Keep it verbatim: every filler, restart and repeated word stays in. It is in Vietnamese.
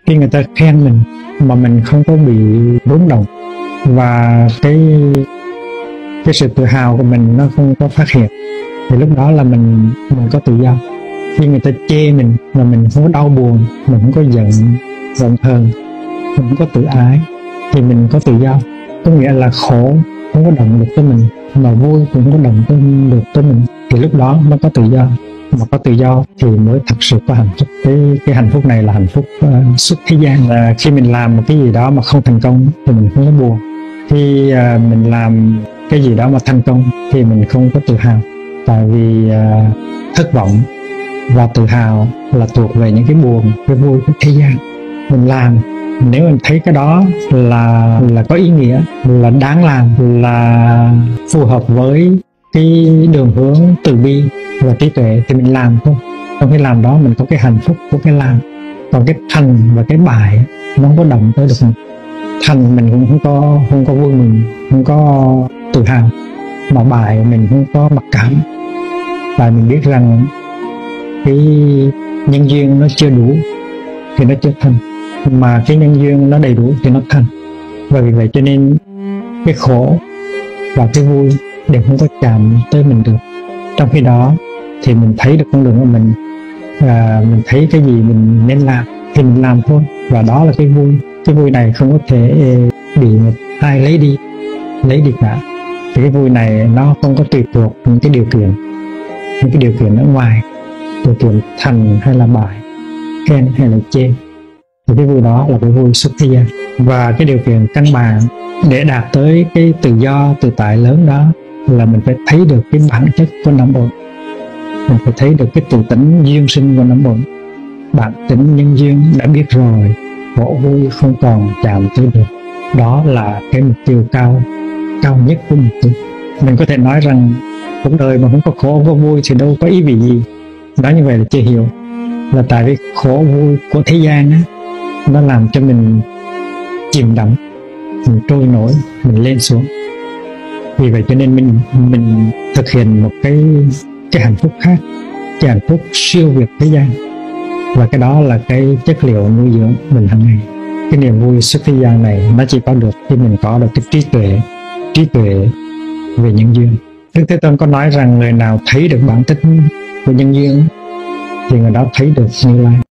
khi người ta khen mình mà mình không có bị rung động, và cái cái sự tự hào của mình nó không có phát hiện, thì lúc đó là mình mình có tự do. Khi người ta chê mình mà mình không có đau buồn, mình không có giận giận hờn, mình không có tự ái, thì mình có tự do. Có nghĩa là khổ không có động được tới mình, mà vui cũng không có động tới được tới mình, thì lúc đó nó có tự do. Mà có tự do thì mới thật sự có hạnh phúc. Cái cái hạnh phúc này là hạnh phúc uh, xuất thế gian. Là khi mình làm một cái gì đó mà không thành công thì mình không có buồn. Khi uh, mình làm cái gì đó mà thành công thì mình không có tự hào, tại vì uh, thất vọng và tự hào là thuộc về những cái buồn, cái vui của thế gian. Mình làm, nếu mình thấy cái đó là là có ý nghĩa, là đáng làm, là phù hợp với cái đường hướng từ bi và trí tuệ, thì mình làm thôi. Trong cái làm đó mình có cái hạnh phúc của cái làm. Còn cái thành và cái bại nó không có động tới được mình. Thành mình cũng không có không có vui mừng, không có tự hào, mà bại mình không có mặc cảm, tại mình biết rằng cái nhân duyên nó chưa đủ thì nó chưa thành, mà cái nhân duyên nó đầy đủ thì nó thành. Và vì vậy cho nên cái khổ và cái vui đều không có chạm tới mình được. Trong khi đó thì mình thấy được con đường của mình, và mình thấy cái gì mình nên làm thì mình làm thôi, và đó là cái vui. Cái vui này không có thể bị một ai lấy đi lấy đi cả. Thì cái vui này nó không có tùy thuộc những cái điều kiện, những cái điều kiện ở ngoài, điều kiện thành hay là bại, khen hay là chê. Thì cái vui đó là cái vui xuất thế gian. Và cái điều kiện căn bản để đạt tới cái tự do tự tại lớn đó là mình phải thấy được cái bản chất của năm uẩn. Mình phải thấy được cái tự tánh duyên sinh của năm uẩn. Bản tính nhân duyên đã biết rồi, khổ vui không còn chạm tới được. Đó là cái mục tiêu cao cao nhất của mục tiêu. Mình có thể nói rằng cuộc đời mà không có khổ không có vui thì đâu có ý vị gì. Nói như vậy là chưa hiểu, là tại vì khổ vui của thế gian á, nó làm cho mình chìm đắm, mình trôi nổi, mình lên xuống. Vì vậy cho nên mình mình thực hiện một cái cái hạnh phúc khác, cái hạnh phúc siêu việt thế gian, và cái đó là cái chất liệu nuôi dưỡng mình hàng ngày. Cái niềm vui xuất thế gian này nó chỉ có được khi mình có được cái trí tuệ trí tuệ về nhân duyên. Đức Thế Tôn có nói rằng người nào thấy được bản chất của nhân duyên thì người đó thấy được Như Lai.